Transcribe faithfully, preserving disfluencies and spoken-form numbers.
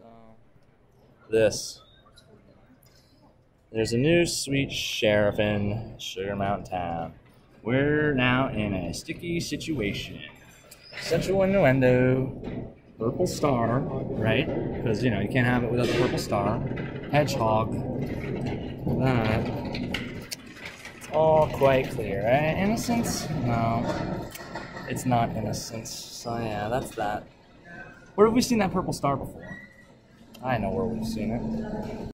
This. There's a new sweet sheriff in Sugar Mountain Town. We're now in a sticky situation. Central innuendo, purple star, right? Because, you know, you can't have it without the purple star. Hedgehog. That. It's all quite clear, right? Innocence? No. It's not innocence. So, yeah, that's that. Where have we seen that purple star before? I know where we've seen it.